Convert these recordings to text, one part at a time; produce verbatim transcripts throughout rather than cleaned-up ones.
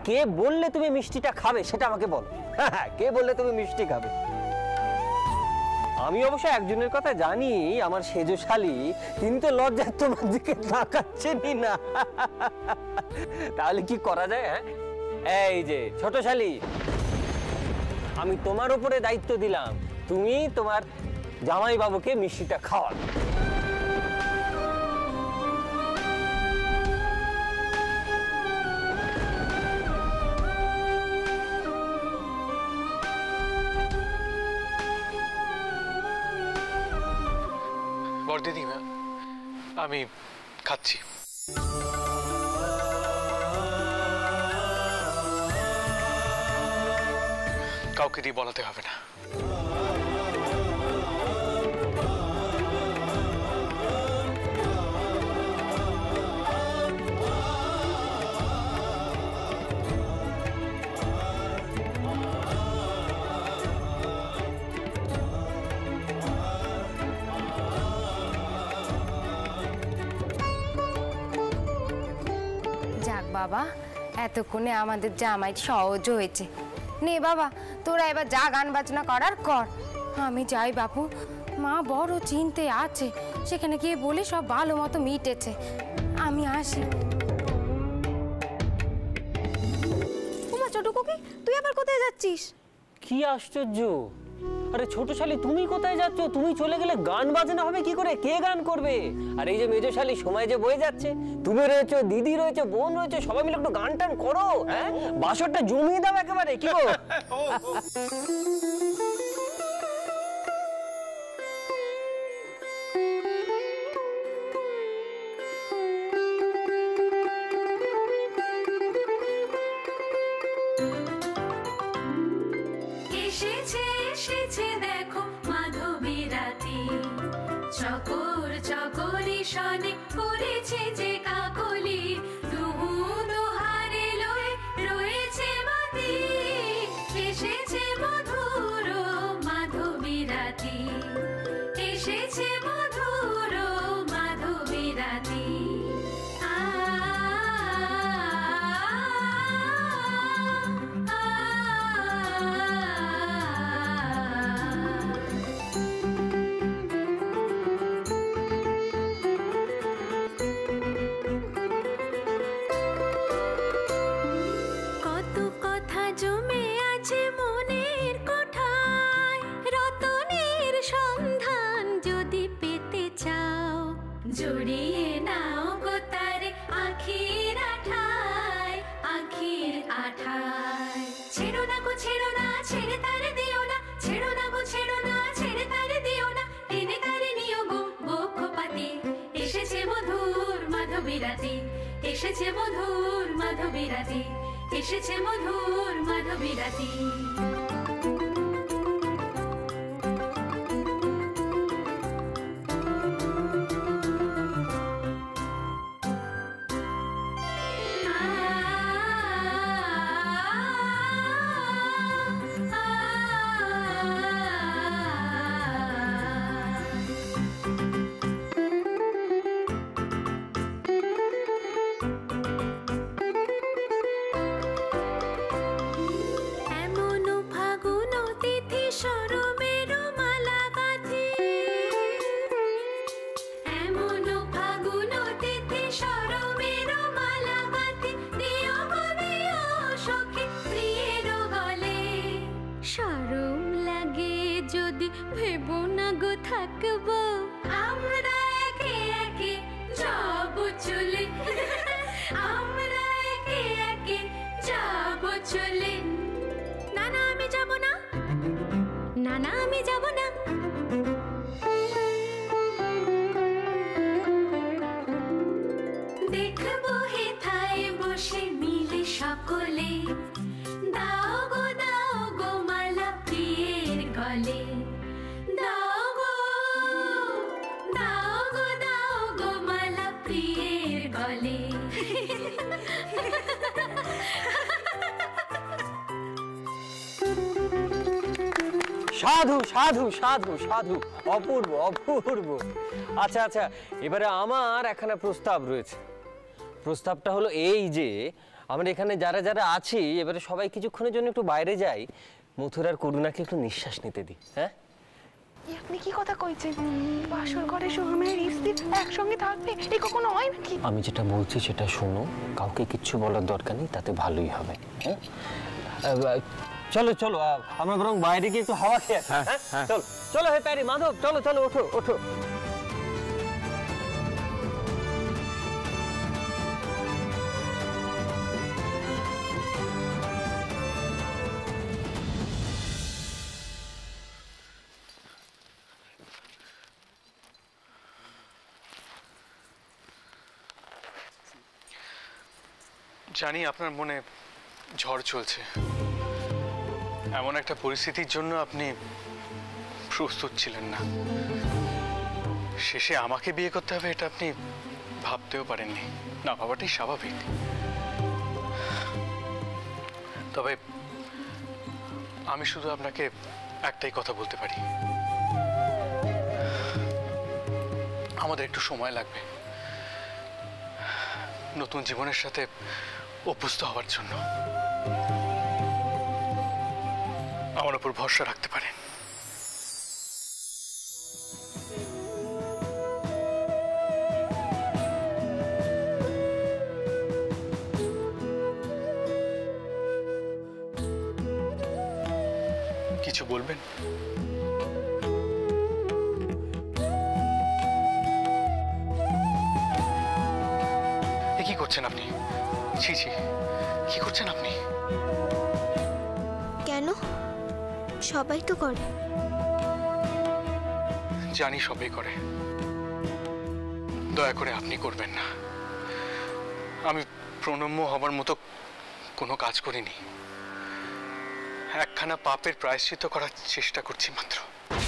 কে বললে তুমি মিষ্টিটা খাবে সেটা আমাকে বলো। হ্যাঁ, কে বললে তুমি মিষ্টি খাবে? আমি অবশ্য একজনের কথা জানি, আমার সেজো শালী, তিনি তো লজ্জায় তোমার দিকে তাকাচ্ছেনই না। তাহলে কি করা যায়? হ্যাঁ, এই যে ছোট শালী, আমি তোমার উপরে দায়িত্ব দিলাম, তুমি তোমার জামাই বাবুকে মিষ্টিটা খাওয়াবে। বড়দিদি, আমি খাচ্ছি। কাউকে দিয়ে বলাতে হবে না। বাবা, এতক্ষণে আমাদের জামাই সহজ হয়েছে। নে বাবা, তোরা এবার যা গান বাজনা করার কর। আমি যাই বাপু, মা বড় চিন্তে আছে, সেখানে গিয়ে বলে সব ভালো মতো মিটেছে। আমি আসি। ওমা ছোট কোকি, তুই আবার কোথায় যাচ্ছিস? কি আশ্চর্য! আরে ছোট শালী, তুমি কোথায় যাচ্ছ? তুমি চলে গেলে গান বাজনা হবে কি করে? কে গান করবে? আর এই যে মেজো শালী, সময় যে বয়ে যাচ্ছে, তুমি রয়েছো, দিদি রয়েছে, বোন রয়েছে, সবাই মিলে একটু গান টান করো। হ্যাঁ, বাসরটা জমিয়ে দাও একেবারে। কি গো? চকর চকরি শনে করেছে যে কাকলি, দুহু দুহারে লয়ে রয়েছে মাতি, এসেছে মধুর মাধবী রাতি, এসেছে মধুর মাধবী রাতি। জড়িয়ে নাও গো তারে আখির আঠায়, আখির আঠায়। ছেড়ো না গো ছেড়ো না, ছেড়ে তারে দিও না, ছেড়ো না গো ছেড়ো না, ছেড়ে তারে দিও না, টেনে তারে নিও গো বক্ষপাতে, এসেছে মধুর মাধবী রাতি, এসেছে মধুর মাধবী রাতি, এসেছে মধুর মাধবী রাতি। সাধু সাধু সাধু সাধু, অপূর্ব অপূর্ব। আচ্ছা আচ্ছা, এবারে আমার একখানা প্রস্তাব রয়েছে। প্রস্তাবটা হলো এই যে আমরা এখানে যারা যারা আছি এবারে সবাই কিছুক্ষণের জন্য একটু বাইরে যাই, মথুর আর করুণাকে একটু নিঃশ্বাস নিতে দিই। হ্যাঁ, আপনি কি কথা কইছেন? বাসর ঘরে সোহামের স্ত্রী একসঙ্গে থাকবে, এ কখনো হয় নাকি? আমি যেটা বলছি সেটা শোনো, কাউকে কিচ্ছু বলার দরকার নেই, তাতে ভালোই হবে। হ্যাঁ, চলো চলো আমরা বরং বাইরে গিয়ে একটু হাওয়া খেয়ে আসি। হ্যাঁ চলো চলো। হে প্যারি, মাধব, চলো চলো, ওঠো ওঠো। জানি আপনার মনে ঝড় চলছে, এমন একটা পরিস্থিতির জন্য আপনি প্রস্তুত ছিলেন না। শেষে আমাকে বিয়ে করতে হবে এটা আপনি ভাবতেও পারেননি। না ভাবাটাই স্বাভাবিক। তবে আমি শুধু আপনাকে একটাই কথা বলতে পারি, আমাদের একটু সময় লাগবে নতুন জীবনের সাথে অভ্যস্ত হওয়ার জন্য। আমার উপর ভরসা রাখতে পারেন। কিছু বলবেন? কি করছেন আপনি? ছি ছি, কি করছেন আপনি? কেন? সবাই তো করে। জানি সবাই করে, দয়া করে আপনি করবেন না। আমি প্রণম্য হবার মতো কোনো কাজ করিনি, একখানা পাপের প্রায়শ্চিত্ত করার চেষ্টা করছি মাত্র।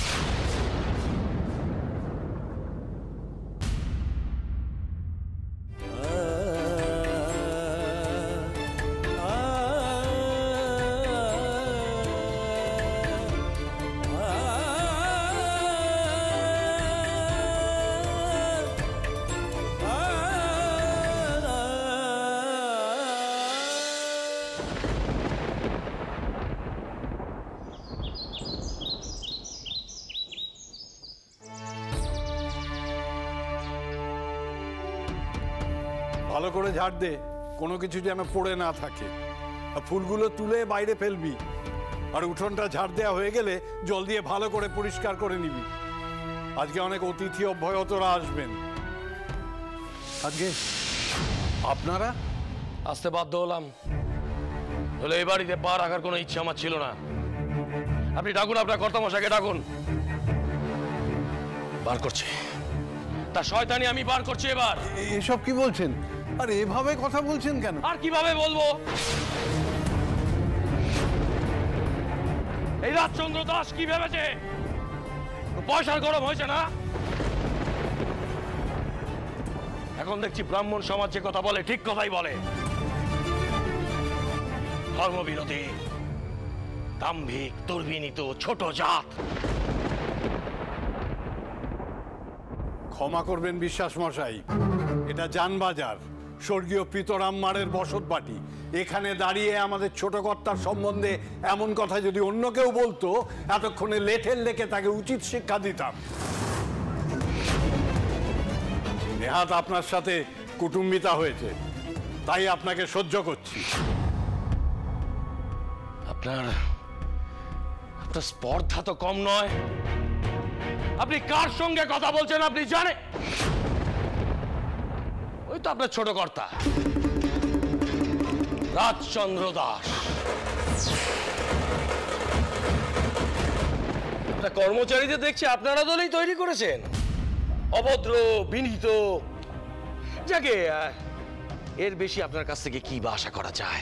ভালো করে ঝাড় দে, কোনো কিছু যেন পড়ে না থাকে। আর ফুলগুলো তুলে বাইরে ফেলবি, আর উঠোনটা ঝাড় দেওয়া হয়ে গেলে জল দিয়ে ভালো করে পরিষ্কার করে নিবি। আজকে অনেক অতিথি অভ্যাগতরা আসবেন। আজকে আপনারা আসতে বাধ্য হলাম, তাহলে এই বাড়িতে পা রাখার কোনো ইচ্ছা আমার ছিল না। আপনি ডাকুন, আপনার কর্তামশাইকে ডাকুন। বার করছে, তার শয়তানি আমি বার করছি এবার। এসব কি বলছেন? আর এভাবে কথা বলছেন কেন? আর কিভাবে বলবো? এই রাজচন্দ্র দাস কি ভেবেছে পয়সার গরম হয়েছে না? এখন দেখছি ব্রাহ্মণ সমাজ যে কথা বলে ঠিক কথাই বলে। ধর্মবিরোধী, দাম্ভিক, দুর্বিনীত ছোট জাত। ক্ষমা করবেন বিশ্বাস মশাই, এটা জানবাজার, স্বর্গীয় পিতরাম্মারের বসত বাটি। এখানে দাঁড়িয়ে আমাদের ছোট কর্তার সম্বন্ধে এমন কথা যদি অন্য কেউ বলতো, এতক্ষণে লেঠেল লেখে তাকে উচিত শিক্ষা দিতাম। নেহাত আপনার সাথে কুটুম্বিতা হয়েছে, তাই আপনাকে সহ্য করছি। আপনার আপনার স্পর্ধা তো কম নয়। আপনি কার সঙ্গে কথা বলছেন আপনি জানেন? ওই তো আপনার ছোট কর্তা রাজচন্দ্র দাস। আপনার কর্মচারীদের দেখছি আপনারা দলেই তৈরি করেছেন, অভদ্র, বিনীত। যাকে এর বেশি আপনার কাছ থেকে কি বা আশা করা যায়?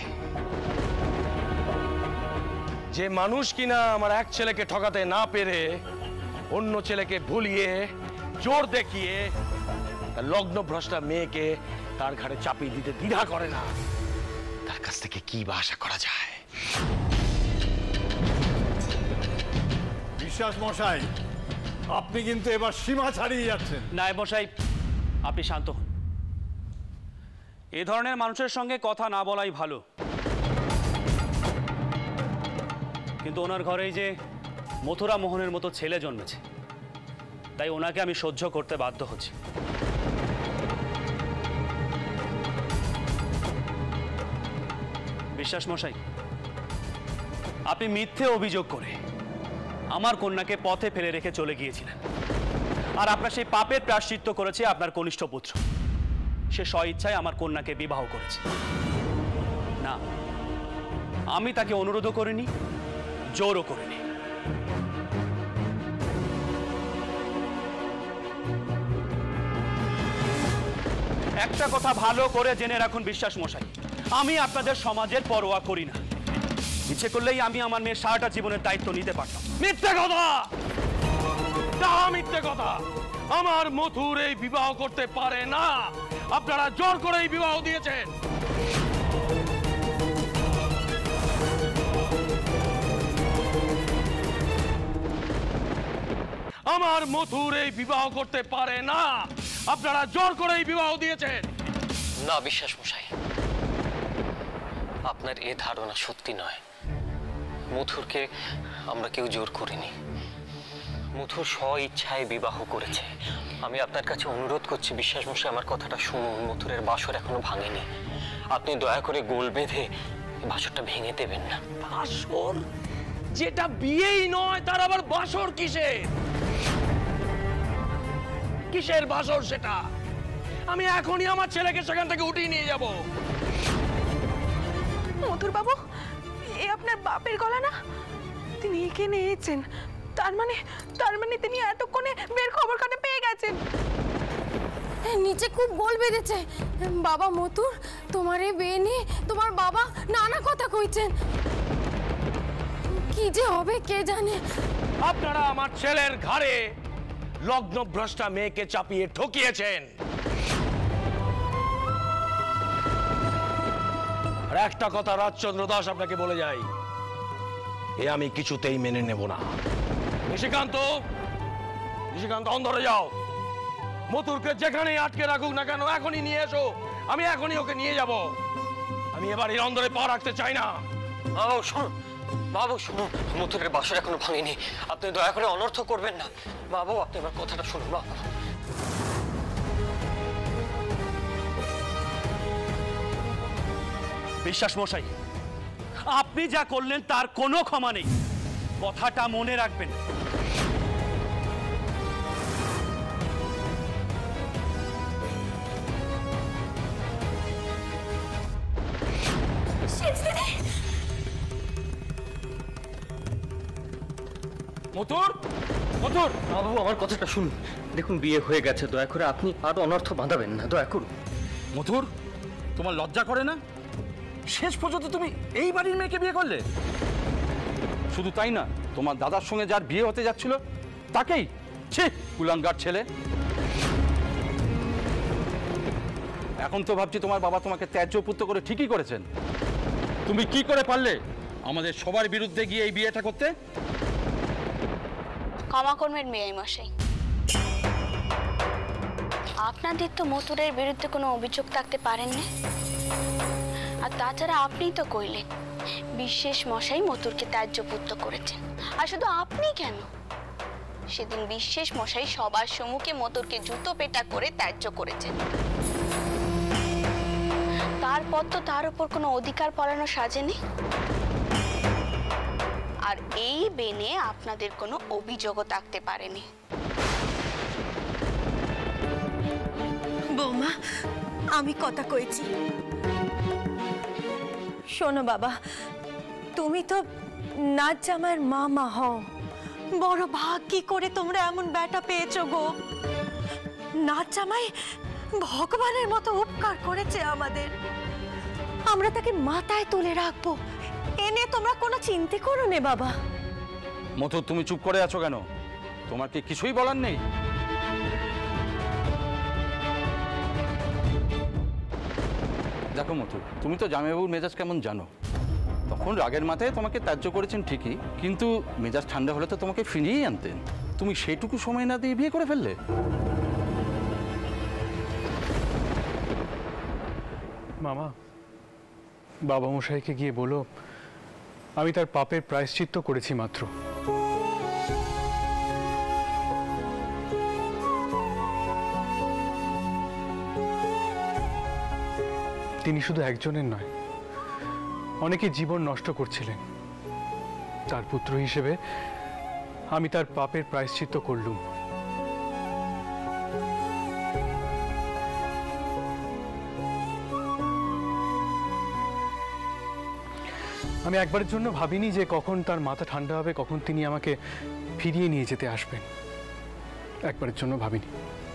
যে মানুষ কিনা আমার এক ছেলেকে ঠকাতে না পেরে অন্য ছেলেকে ভুলিয়ে জোর দেখিয়ে লগ্ন ভ্রষ্টা মেয়েকে তার ঘাড়ে চাপিয়ে দিতে দ্বিধা করে না, তার কাছ থেকে কি বা আশা করা যায়? বিশ্বাস মশাই, আপনি কিন্তু এবার সীমা ছাড়িয়ে যাচ্ছেন। নায়েব মশাই, আপনি শান্ত হন। এ ধরনের মানুষের সঙ্গে কথা না বলাই ভালো। কিন্তু ওনার ঘরেই যে মথুরা মোহনের মতো ছেলে জন্মেছে, তাই ওনাকে আমি সহ্য করতে বাধ্য হচ্ছি। বিশ্বাস মশাই, আপনি মিথ্যে অভিযোগ করে আমার কন্যাকে পথে ফেলে রেখে চলে গিয়েছিলেন, আর আপনার সেই পাপের প্রায়শ্চিত্ত করেছে আপনার কনিষ্ঠ পুত্র। সে স্বইচ্ছায় আমার কন্যাকে বিবাহ করেছে। না, আমি তাকে অনুরোধও করিনি, জোরও করিনি। একটা কথা ভালো করে জেনে রাখুন বিশ্বাস মশাই, আমি আপনাদের সমাজের পরোয়া করি না। ইচ্ছে করলেই আমি আমার মেয়ের সারাটা জীবনের দায়িত্ব নিতে পারতাম। মিথ্যে কথা, তাহা মিথ্যে কথা। আমার মথুর এই বিবাহ করতে পারে না, আপনারা জোর করে এই বিবাহ দিয়েছেন। আমার মথুর এই বিবাহ করতে পারে না, আপনারা জোর করে এই বিবাহ দিয়েছেন। না বিশ্বাস মশাই, আপনার এ ধারণা সত্যি নয়। মথুরকে আমরা কেউ জোর করিনি। মথুর স্ব ইচ্ছায় বিবাহ করেছে। আমি আপনার কাছে অনুরোধ করছি বিশ্বাস মশাই, আমার কথাটা শুনুন। মথুরের বাসর এখনো ভাঙেনি। আপনি দয়া করে গোল বেঁধে বাসরটা ভেঙে দেবেন না। বাসর? যেটা বিয়েই নয় তার আবার বাসর কিসের? কিসের বাসর সেটা? আমি এখনই আমার ছেলেকে সেখান থেকে উঠিয়ে নিয়ে যাব। মথুর বাবু, এ আপনার বাপের গলা না? তিনি একে নিয়েছেন, তার মানে তার মানে তিনি এতক্ষণে বের খবর কাটে পেয়ে গেছেন। নিচে খুব গোল বেঁধেছে। বাবা মথুর, তোমার এই বিয়ে নিয়ে তোমার বাবা নানা কথা কইছেন। কি যে হবে কে জানে। আপনারা আমার ছেলের ঘাড়ে লগ্নভ্রষ্টা মেয়েকে চাপিয়ে ঠকিয়েছেন। আর একটা কথা রাজচন্দ্র দাস আপনাকে বলে যাই, এ আমি কিছুতেই মেনে নেব না। নিশিকান্ত, নিশিকান্ত অন্দরে যাও। মথুরকে যেখানেই আটকে রাখুক না কেন এখনই নিয়ে এসো। আমি এখনই ওকে নিয়ে যাব। আমি এবার এই অন্দরে পা রাখতে চাই না। বাবু শুনুন, বাবু শুনুন, মথুরের বাসর এখনো ভাঙেনি। আপনি দয়া করে অনর্থ করবেন না। বাবু আপনি আমার কথাটা শুনুন। বাবু বিশ্বাস মশাই, আপনি যা করলেন তার কোনো ক্ষমা নেই, কথাটা মনে রাখবেন। মথুর, মথুর, বাবু আমার কথাটা শুনুন। দেখুন বিয়ে হয়ে গেছে, দয়া করে আপনি আর অনর্থ বাঁধাবেন না, দয়া করুন। মথুর, তোমার লজ্জা করে না? শেষ পর্যন্ত তুমি এই বাড়ির মেয়েকে বিয়ে করলে। শুধু তাই না, তোমার দাদার সঙ্গে যার বিয়ে হতে যাচ্ছিল তাকেই। ছি, কুলাঙ্গার ছেলে। এখন তো ভাবছি তোমার বাবা তোমাকে ত্যায্য পুত্র করে ঠিকই করেছেন। তুমি কি করে পারলে আমাদের সবার বিরুদ্ধে গিয়ে এই বিয়েটা করতে? ক্ষমা করবেন মেয়ে মশাই, আপনাদের তো মথুরের বিরুদ্ধে কোনো অভিযোগ থাকতে পারেন না। আর তাছাড়া আপনিই তো কইলেন বিশেষ মশাই মথুরকে ত্যায্য পুত্র করেছেন। আর শুধু আপনি কেন, সেদিন বিশেষ মশাই সবার সম্মুখে মথুরকে জুতো পেটা করে ত্যায্য করেছেন। তারপর তো তার উপর কোনো অধিকার পড়ানো সাজেনি। আর এই বেনে আপনাদের কোনো অভিযোগও থাকতে পারেনি। বৌমা, আমি কথা কইছি। শোনো বাবা, তুমি তো নাচ জামাইয়ের মামা হও। বড় ভাগ্যি করে তোমরা এমন বেটা পেয়েছো গো। নাচ জামাই ভগবানের মতো উপকার করেছে আমাদের। আমরা তাকে মাথায় তুলে রাখবো, এনে তোমরা কোনো চিন্তা করো নে বাবা। মথুর, তুমি চুপ করে আছো কেন? তোমার কি কিছুই বলার নেই? দেখো মথুর, তুমি তো জামাইবাবুর মেজাজ কেমন জানো। তখন রাগের মাথায় তোমাকে ত্যায্য করেছেন ঠিকই, কিন্তু মেজাজ ঠান্ডা হলে তো তোমাকে ফিরিয়েই আনতেন। তুমি সেটুকু সময় না দিয়ে বিয়ে করে ফেললে। মামা, বাবা মশাইকে গিয়ে বলো আমি তার পাপের প্রায়শ্চিত্ত করেছি মাত্র। তিনি শুধু একজনের নয়, অনেকে জীবন নষ্ট করছিলেন। তার পুত্র হিসেবে আমি তার পাপের প্রায়শ্চিত্ত করলুম। আমি একবারের জন্য ভাবিনি যে কখন তার মাথা ঠান্ডা হবে, কখন তিনি আমাকে ফিরিয়ে নিয়ে যেতে আসবেন। একবারের জন্য ভাবিনি।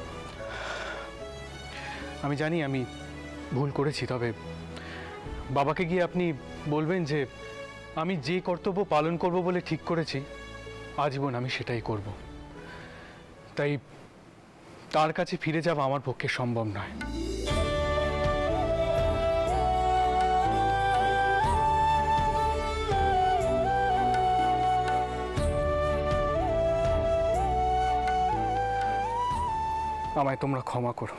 আমি জানি আমি ভুল করেছি, তবে বাবাকে গিয়ে আপনি বলবেন যে আমি যে কর্তব্য পালন করব বলে ঠিক করেছি আজীবন আমি সেটাই করব। তাই তার কাছে ফিরে যাওয়া আমার পক্ষে সম্ভব নয়। আমায় তোমরা ক্ষমা করো।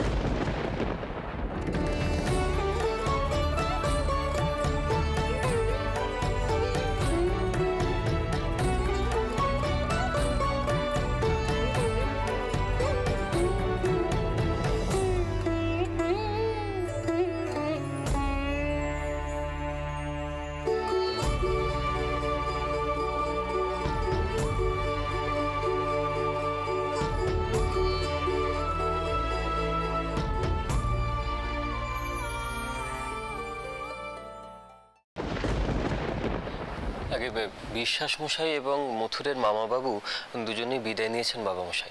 আগে বিশ্বাস মশাই এবং মথুরের মামা বাবু দুজনেই বিদায় নিয়েছেন বাবা মশাই।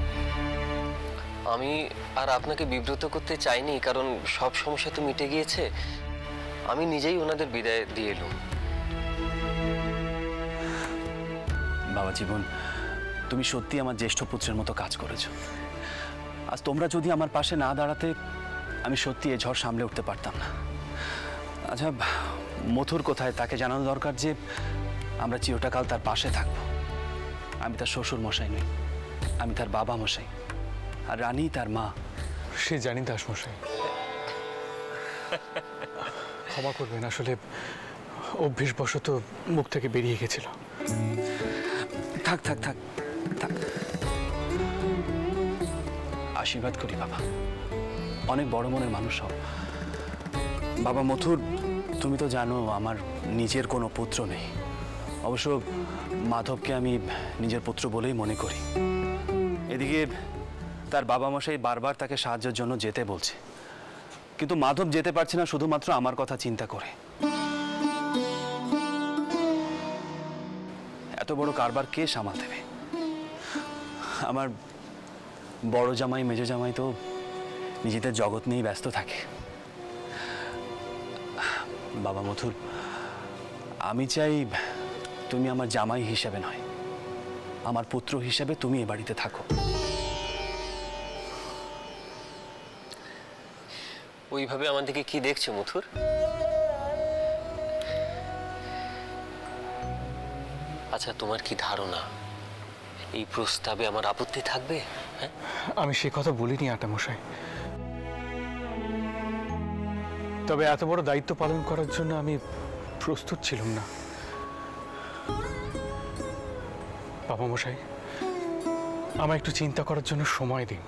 আমি আর আপনাকে বিব্রত করতে চাইনি, কারণ সব সমস্যা তো মিটে গিয়েছে। আমি নিজেই ওনাদের বিদায় দিয়ে এলাম। বাবা জীবন, তুমি সত্যি আমার জ্যেষ্ঠ পুত্রের মতো কাজ করেছো। আজ তোমরা যদি আমার পাশে না দাঁড়াতে আমি সত্যি এ ঝড় সামলে উঠতে পারতাম না। আচ্ছা, মথুর কোথায়? তাকে জানানো দরকার যে আমরা চিরটাকাল তার পাশে থাকব। আমি তার শ্বশুর মশাই নই, আমি তার বাবা মশাই, আর রানী তার মা। সে জানি দাস মশাই, ক্ষমা করবেন, আসলে অভ্যেসবশত মুখ থেকে বেরিয়ে গেছিল। থাক থাক থাক থাক আশীর্বাদ করি বাবা, অনেক বড় মনের মানুষ হও। বাবা মথুর, তুমি তো জানো আমার নিজের কোনো পুত্র নেই। অবশ্য মাধবকে আমি নিজের পুত্র বলেই মনে করি। এদিকে তার বাবা মশাই বারবার তাকে সাহায্যের জন্য যেতে বলছে, কিন্তু মাধব যেতে পারছে না শুধুমাত্র আমার কথা চিন্তা করে। এত বড় কারবার কে সামাল দেবে? আমার বড় জামাই মেজো জামাই তো নিজেদের জগৎ নিয়েই ব্যস্ত থাকে। বাবা মথুর, আমি চাই তুমি আমার জামাই হিসেবে নয়, আমার পুত্র হিসেবে তুমি এ বাড়িতে থাকো। ওইভাবে আমার দিকে কি দেখছো মথুর? আচ্ছা, তোমার কি ধারণা এই প্রস্তাবে আমার আপত্তি থাকবে? হ্যাঁ, আমি সে কথা বলিনি আটামশাই, তবে এত বড় দায়িত্ব পালন করার জন্য আমি প্রস্তুত ছিলাম না। বাবা মশাই, আমায় একটু চিন্তা করার জন্য সময় দিন।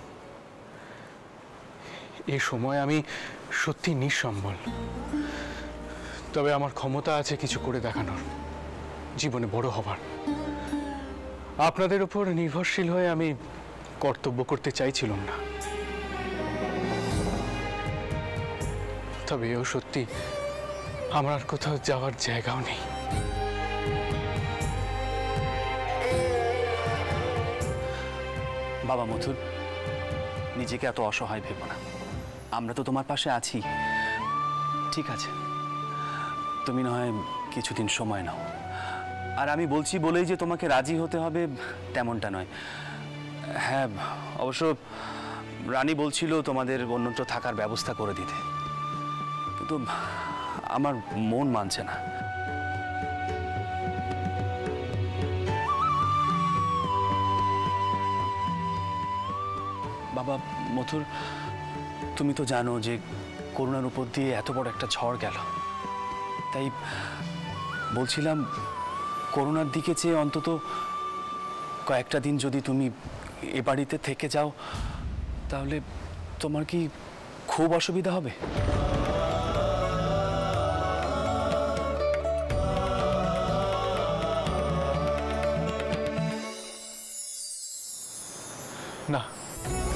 এই সময় আমি সত্যি নিঃসম্বল, তবে আমার ক্ষমতা আছে কিছু করে দেখানোর, জীবনে বড় হবার। আপনাদের উপর নির্ভরশীল হয়ে আমি কর্তব্য করতে চাইছিলাম না, তবে এও সত্যি আমার আর কোথাও যাওয়ার জায়গাও নেই। বাবা মথুর, নিজেকে এত অসহায় ভেবো না, আমরা তো তোমার পাশে আছি। ঠিক আছে, তুমি না হয় কিছুদিন সময় নাও। আর আমি বলছি বলেই যে তোমাকে রাজি হতে হবে তেমনটা নয়। হ্যাঁ, অবশ্য রানী বলছিল তোমাদের অন্যত্র থাকার ব্যবস্থা করে দিতে, কিন্তু আমার মন মানছে না। বাবা মথুর, তুমি তো জানো যে করুণার উপর দিয়ে এত বড় একটা ঝড় গেল, তাই বলছিলাম করুণার দিকে চেয়ে অন্তত কয়েকটা দিন যদি তুমি এ বাড়িতে থেকে যাও তাহলে তোমার কি খুব অসুবিধা হবে? না,